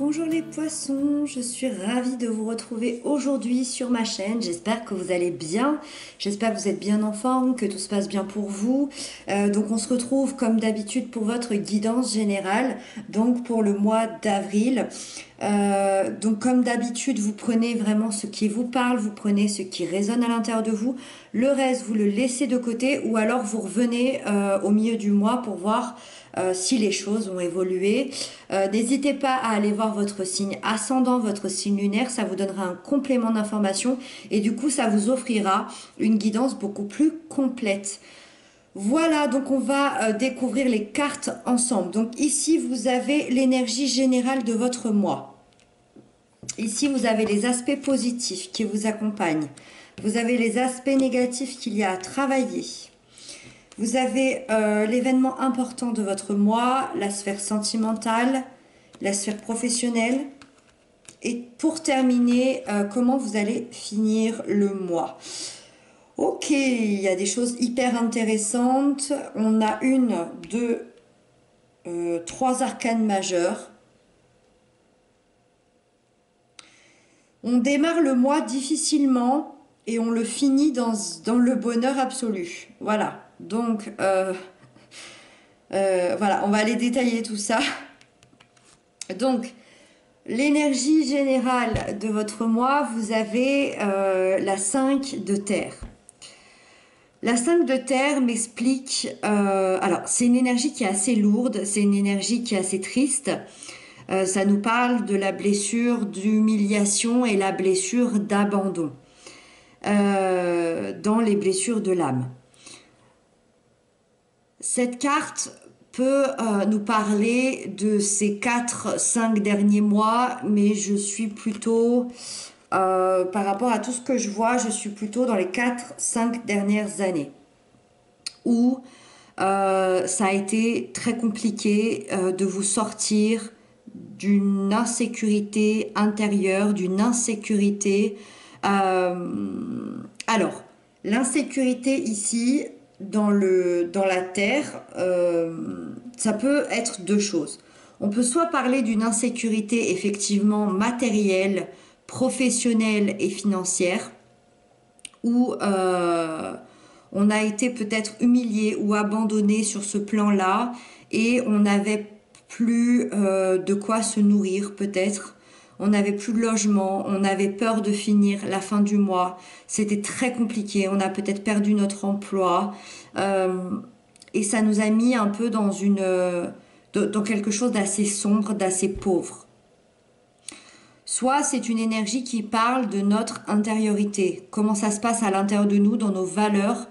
Bonjour les poissons, je suis ravie de vous retrouver aujourd'hui sur ma chaîne. J'espère que vous allez bien, j'espère que vous êtes bien en forme, que tout se passe bien pour vous. Donc on se retrouve comme d'habitude pour votre guidance générale, donc pour le mois d'avril. Donc comme d'habitude, vous prenez vraiment ce qui vous parle, vous prenez ce qui résonne à l'intérieur de vous. Le reste, vous le laissez de côté ou alors vous revenez au milieu du mois pour voir si les choses ont évolué. N'hésitez pas à aller voir votre signe ascendant, votre signe lunaire, ça vous donnera un complément d'information et du coup ça vous offrira une guidance beaucoup plus complète. Voilà, donc on va découvrir les cartes ensemble. Donc ici vous avez l'énergie générale de votre mois. Ici vous avez les aspects positifs qui vous accompagnent. Vous avez les aspects négatifs qu'il y a à travailler. Vous avez l'événement important de votre mois, la sphère sentimentale, la sphère professionnelle. Et pour terminer, comment vous allez finir le mois. Ok, il y a des choses hyper intéressantes. On a une, deux, trois arcanes majeures. On démarre le mois difficilement et on le finit dans le bonheur absolu. Voilà. Donc, voilà, on va aller détailler tout ça. Donc, l'énergie générale de votre mois, vous avez la 5 de terre. La 5 de terre m'explique... alors, c'est une énergie qui est assez lourde, c'est une énergie qui est assez triste. Ça nous parle de la blessure d'humiliation et la blessure d'abandon dans les blessures de l'âme. Cette carte peut nous parler de ces 4-5 derniers mois, mais je suis plutôt, par rapport à tout ce que je vois, je suis plutôt dans les 4-5 dernières années, où ça a été très compliqué de vous sortir d'une insécurité intérieure, d'une insécurité. Alors, l'insécurité ici, dans la terre, ça peut être deux choses. On peut soit parler d'une insécurité effectivement matérielle, professionnelle et financière, où on a été peut-être humilié ou abandonné sur ce plan-là et on n'avait plus de quoi se nourrir peut-être. On n'avait plus de logement, on avait peur de finir la fin du mois. C'était très compliqué, on a peut-être perdu notre emploi et ça nous a mis un peu dans quelque chose d'assez sombre, d'assez pauvre. Soit c'est une énergie qui parle de notre intériorité, comment ça se passe à l'intérieur de nous, dans nos valeurs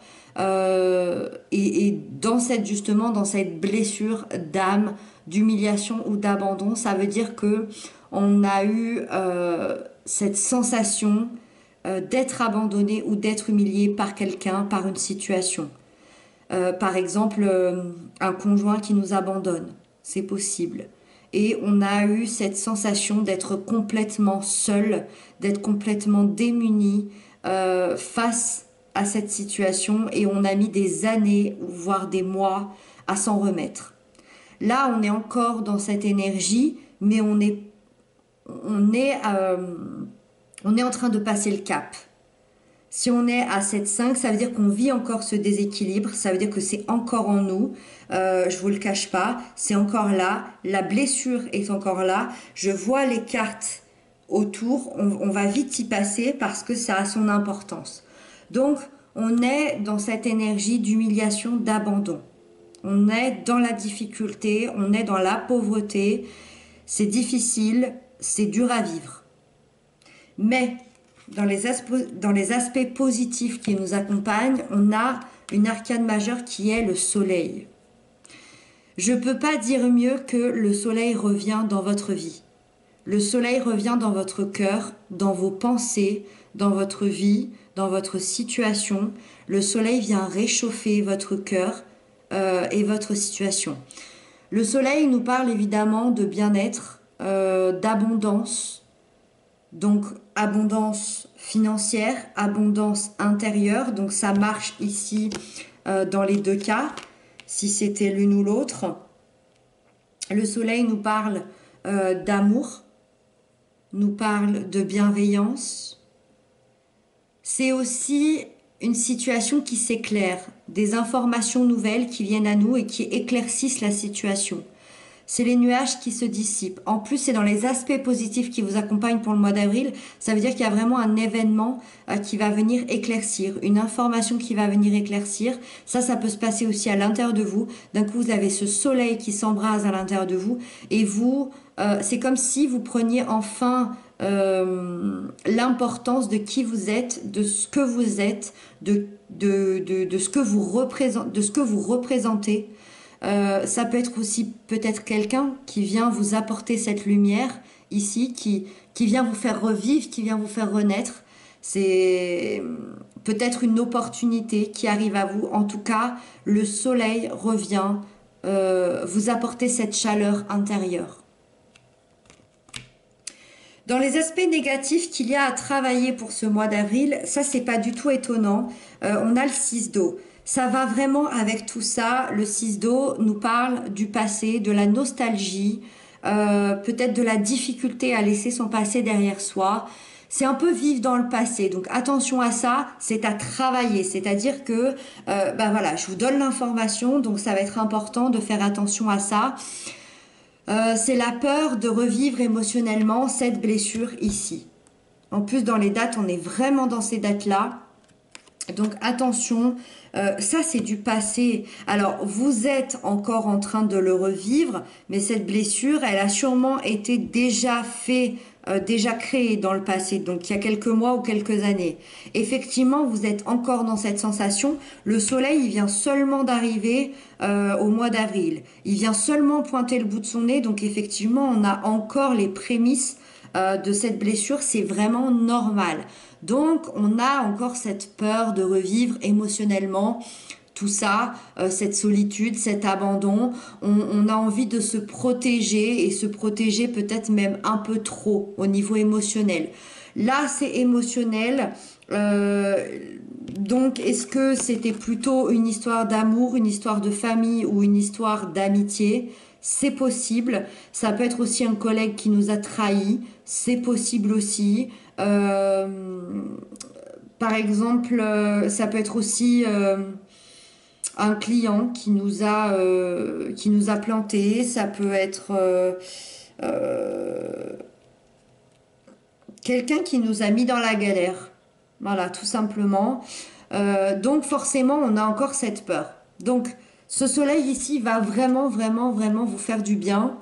et dans cette blessure d'âme, d'humiliation ou d'abandon. Ça veut dire que on a eu cette sensation d'être abandonné ou d'être humilié par quelqu'un, par une situation. Par exemple, un conjoint qui nous abandonne, c'est possible. Et on a eu cette sensation d'être complètement seul, d'être complètement démuni face à cette situation et on a mis des années, voire des mois à s'en remettre. Là, on est encore dans cette énergie, mais on est en train de passer le cap. Si on est à 7,5, ça veut dire qu'on vit encore ce déséquilibre, ça veut dire que c'est encore en nous, je vous le cache pas, c'est encore là, la blessure est encore là, je vois les cartes autour, on va vite y passer parce que ça a son importance. Donc, on est dans cette énergie d'humiliation, d'abandon. On est dans la difficulté, on est dans la pauvreté, c'est difficile, c'est dur à vivre. Mais dans les aspects positifs qui nous accompagnent, on a une arcane majeure qui est le soleil. Je ne peux pas dire mieux que le soleil revient dans votre vie. Le soleil revient dans votre cœur, dans vos pensées, dans votre vie, dans votre situation. Le soleil vient réchauffer votre cœur et votre situation. Le soleil nous parle évidemment de bien-être, d'abondance. Donc, abondance financière, abondance intérieure. Donc, ça marche ici dans les deux cas, si c'était l'une ou l'autre. Le soleil nous parle d'amour, nous parle de bienveillance. C'est aussi une situation qui s'éclaire, des informations nouvelles qui viennent à nous et qui éclaircissent la situation. C'est les nuages qui se dissipent. En plus, c'est dans les aspects positifs qui vous accompagnent pour le mois d'avril. Ça veut dire qu'il y a vraiment un événement qui va venir éclaircir, une information qui va venir éclaircir. Ça peut se passer aussi à l'intérieur de vous. D'un coup, vous avez ce soleil qui s'embrase à l'intérieur de vous. Et vous, c'est comme si vous preniez enfin l'importance de qui vous êtes, de ce que vous êtes, de ce que vous représentez. Ça peut être aussi peut-être quelqu'un qui vient vous apporter cette lumière ici, qui vient vous faire revivre, qui vient vous faire renaître. C'est peut-être une opportunité qui arrive à vous. En tout cas, le soleil revient vous apporter cette chaleur intérieure. Dans les aspects négatifs qu'il y a à travailler pour ce mois d'avril, ça c'est pas du tout étonnant. On a le 6 d'eau. Ça va vraiment avec tout ça. Le 6 d'eau nous parle du passé, de la nostalgie, peut-être de la difficulté à laisser son passé derrière soi. C'est un peu vivre dans le passé. Donc attention à ça, c'est à travailler. C'est-à-dire que, voilà, je vous donne l'information, donc ça va être important de faire attention à ça. C'est la peur de revivre émotionnellement cette blessure ici. En plus, dans les dates, on est vraiment dans ces dates-là. Donc attention, ça c'est du passé. Alors vous êtes encore en train de le revivre, mais cette blessure, elle a sûrement été déjà créée dans le passé, donc il y a quelques mois ou quelques années. Effectivement, vous êtes encore dans cette sensation. Le soleil, il vient seulement d'arriver au mois d'avril. Il vient seulement pointer le bout de son nez, donc effectivement, on a encore les prémices de cette blessure. C'est vraiment normal. Donc, on a encore cette peur de revivre émotionnellement tout ça, cette solitude, cet abandon. On a envie de se protéger et se protéger peut-être même un peu trop au niveau émotionnel. Là, c'est émotionnel. Donc, est-ce que c'était plutôt une histoire d'amour, une histoire de famille ou une histoire d'amitié? C'est possible. Ça peut être aussi un collègue qui nous a trahis. C'est possible aussi. Par exemple, ça peut être aussi un client qui nous a planté. Ça peut être quelqu'un qui nous a mis dans la galère. Voilà, tout simplement. Donc forcément, on a encore cette peur. Donc, ce soleil ici va vraiment, vraiment, vraiment vous faire du bien.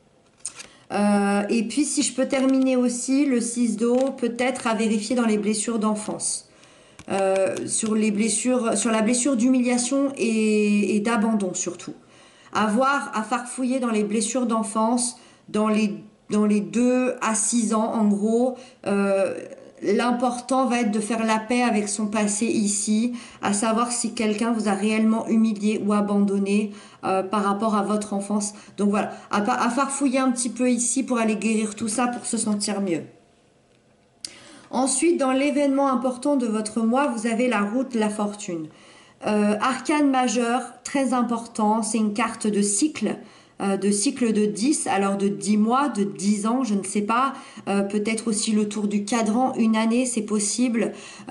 Et puis, si je peux terminer aussi, le 6 d'eau, peut-être à vérifier dans les blessures d'enfance. Sur la blessure d'humiliation et d'abandon surtout. À farfouiller dans les blessures d'enfance, dans les 2 à 6 ans en gros. L'important va être de faire la paix avec son passé ici, à savoir si quelqu'un vous a réellement humilié ou abandonné par rapport à votre enfance. Donc voilà, à farfouiller un petit peu ici pour aller guérir tout ça, pour se sentir mieux. Ensuite, dans l'événement important de votre mois, vous avez la roue de la fortune. Arcane majeur, très important, c'est une carte de cycle de 10, alors de 10 mois, de 10 ans, je ne sais pas, peut-être aussi le tour du cadran, une année, c'est possible.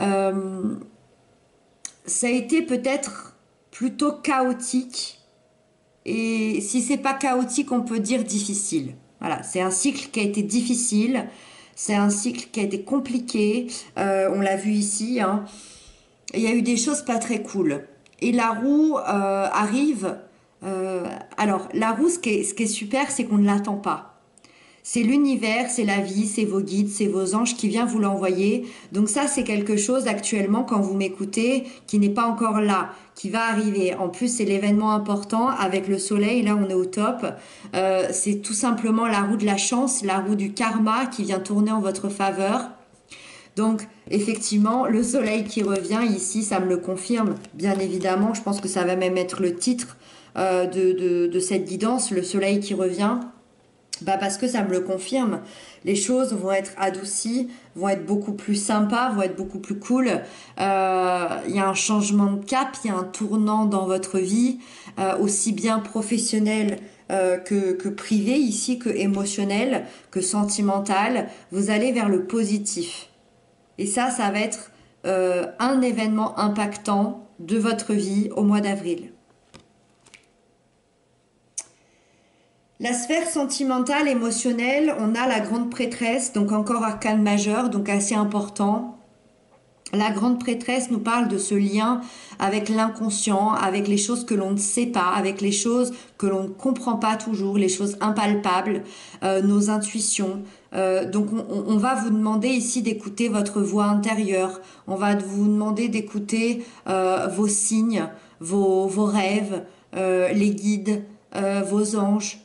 Ça a été peut-être plutôt chaotique, et si c'est pas chaotique, on peut dire difficile. Voilà, c'est un cycle qui a été difficile, c'est un cycle qui a été compliqué, on l'a vu ici, hein. Il y a eu des choses pas très cool. Et la roue arrive. Alors, la roue, ce qui est super, c'est qu'on ne l'attend pas. C'est l'univers, c'est la vie, c'est vos guides, c'est vos anges qui viennent vous l'envoyer. Donc ça, c'est quelque chose actuellement, quand vous m'écoutez, qui n'est pas encore là, qui va arriver. En plus, c'est l'événement important avec le soleil. Là, on est au top. C'est tout simplement la roue de la chance, la roue du karma qui vient tourner en votre faveur. Donc, effectivement, le soleil qui revient ici, ça me le confirme, bien évidemment. Je pense que ça va même être le titre de cette guidance, le soleil qui revient. Parce que ça me le confirme. Les choses vont être adoucies, vont être beaucoup plus sympas, vont être beaucoup plus cool. Il y a un changement de cap, il y a un tournant dans votre vie, aussi bien professionnel que privé ici, que émotionnel, que sentimental. Vous allez vers le positif. Et ça va être un événement impactant de votre vie au mois d'avril. La sphère sentimentale, émotionnelle, on a la grande prêtresse, donc encore arcane majeur, donc assez important. La grande prêtresse nous parle de ce lien avec l'inconscient, avec les choses que l'on ne sait pas, avec les choses que l'on ne comprend pas toujours, les choses impalpables, nos intuitions. Donc on va vous demander ici d'écouter votre voix intérieure, on va vous demander d'écouter vos signes, vos rêves, les guides, vos anges,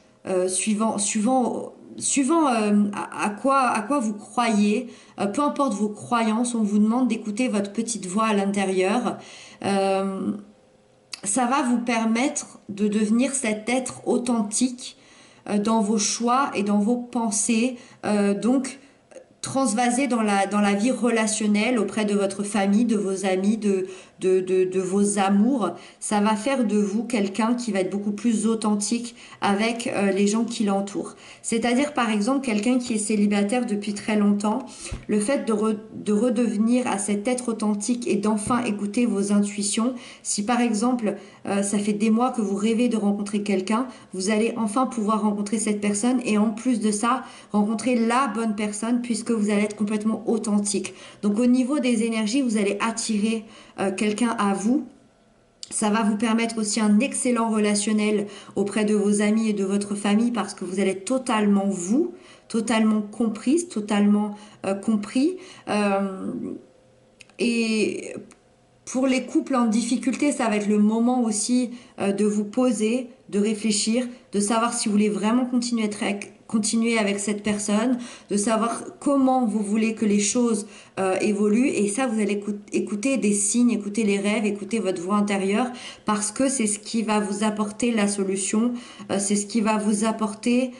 suivant à quoi vous croyez, peu importe vos croyances, on vous demande d'écouter votre petite voix à l'intérieur. Euh, Ça va vous permettre de devenir cet être authentique dans vos choix et dans vos pensées. Donc, transvaser dans la vie relationnelle auprès de votre famille, de vos amis, de vos amours. Ça va faire de vous quelqu'un qui va être beaucoup plus authentique avec les gens qui l'entourent. C'est-à-dire, par exemple, quelqu'un qui est célibataire depuis très longtemps, le fait de redevenir à cet être authentique et d'enfin écouter vos intuitions. Si, par exemple, ça fait des mois que vous rêvez de rencontrer quelqu'un, vous allez enfin pouvoir rencontrer cette personne et en plus de ça, rencontrer la bonne personne puisque vous allez être complètement authentique. Donc au niveau des énergies, vous allez attirer quelqu'un à vous. Ça va vous permettre aussi un excellent relationnel auprès de vos amis et de votre famille parce que vous allez être totalement vous, totalement comprise, totalement compris. Euh, et pour les couples en difficulté, ça va être le moment aussi de vous poser, de réfléchir, de savoir si vous voulez vraiment continuer avec cette personne, de savoir comment vous voulez que les choses évoluent. Et ça, vous allez écouter des signes, écouter les rêves, écouter votre voix intérieure, parce que c'est ce qui va vous apporter la solution, c'est ce qui va vous apporter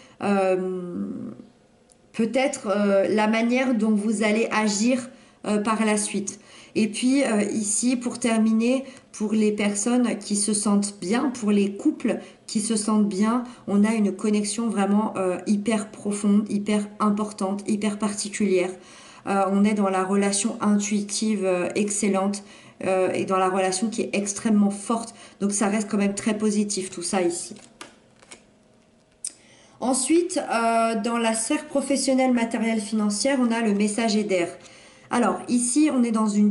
peut-être la manière dont vous allez agir par la suite. Et puis ici, pour terminer, pour les personnes qui se sentent bien, pour les couples qui se sentent bien, on a une connexion vraiment hyper profonde, hyper importante, hyper particulière. On est dans la relation intuitive excellente et dans la relation qui est extrêmement forte. Donc ça reste quand même très positif tout ça ici. Ensuite, dans la sphère professionnelle, matérielle, financière, on a le messager d'air. Alors ici, on est dans une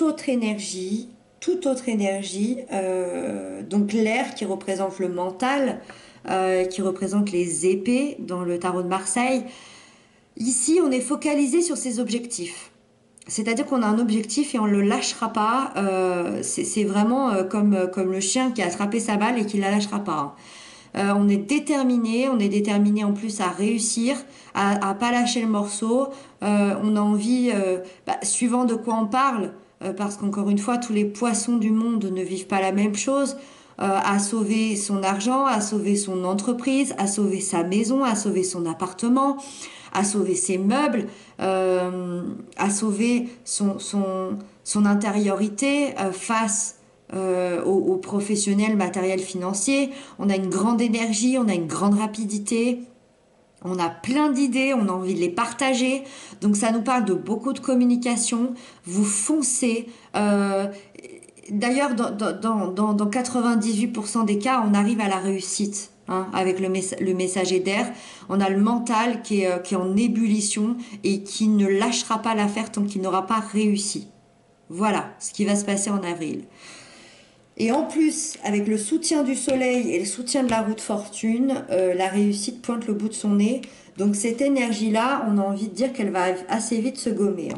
toute autre énergie. Donc l'air qui représente le mental, qui représente les épées dans le tarot de Marseille. Ici, on est focalisé sur ses objectifs. C'est-à-dire qu'on a un objectif et on ne le lâchera pas. C'est vraiment comme le chien qui a attrapé sa balle et qui ne la lâchera pas. On est déterminé en plus à réussir, à pas lâcher le morceau. On a envie, suivant de quoi on parle, parce qu'encore une fois, tous les poissons du monde ne vivent pas la même chose. À sauver son argent, à sauver son entreprise, à sauver sa maison, à sauver son appartement, à sauver ses meubles, à sauver son intériorité face aux professionnels matériels financiers. On a une grande énergie, on a une grande rapidité, on a plein d'idées, on a envie de les partager. Donc ça nous parle de beaucoup de communication. Vous foncez. D'ailleurs, dans 98% des cas, on arrive à la réussite. Hein, avec le messager d'air, on a le mental qui est en ébullition et qui ne lâchera pas l'affaire tant qu'il n'aura pas réussi. Voilà ce qui va se passer en avril. Et en plus, avec le soutien du soleil et le soutien de la roue de fortune, la réussite pointe le bout de son nez. Donc cette énergie-là, on a envie de dire qu'elle va assez vite se gommer. Hein.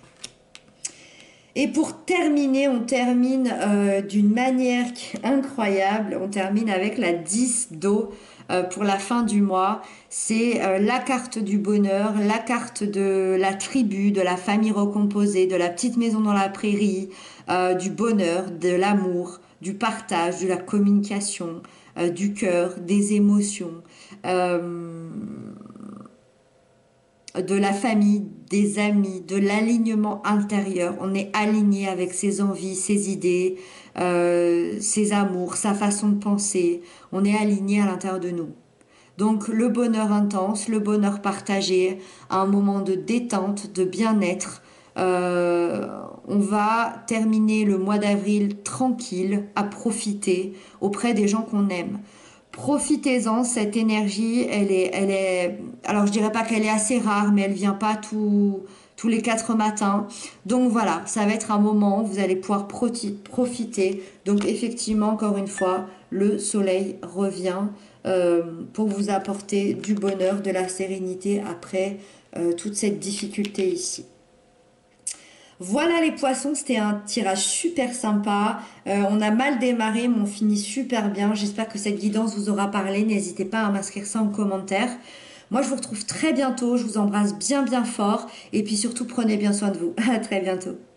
Et pour terminer, on termine d'une manière incroyable. On termine avec la 10 d'eau pour la fin du mois. C'est la carte du bonheur, la carte de la tribu, de la famille recomposée, de la petite maison dans la prairie, du bonheur, de l'amour, du partage, de la communication, du cœur, des émotions, de la famille, des amis, de l'alignement intérieur. On est aligné avec ses envies, ses idées, ses amours, sa façon de penser. On est aligné à l'intérieur de nous. Donc le bonheur intense, le bonheur partagé, un moment de détente, de bien-être. On va terminer le mois d'avril tranquille, à profiter auprès des gens qu'on aime. Profitez-en, cette énergie, alors je dirais pas qu'elle est assez rare, mais elle vient pas tous les 4 matins. Donc voilà, ça va être un moment où vous allez pouvoir profiter. Donc effectivement, encore une fois, le soleil revient pour vous apporter du bonheur, de la sérénité après toute cette difficulté ici. Voilà les poissons, c'était un tirage super sympa. On a mal démarré, mais on finit super bien. J'espère que cette guidance vous aura parlé. N'hésitez pas à m'inscrire ça en commentaire. Moi, je vous retrouve très bientôt. Je vous embrasse bien bien fort. Et puis surtout, prenez bien soin de vous. À très bientôt.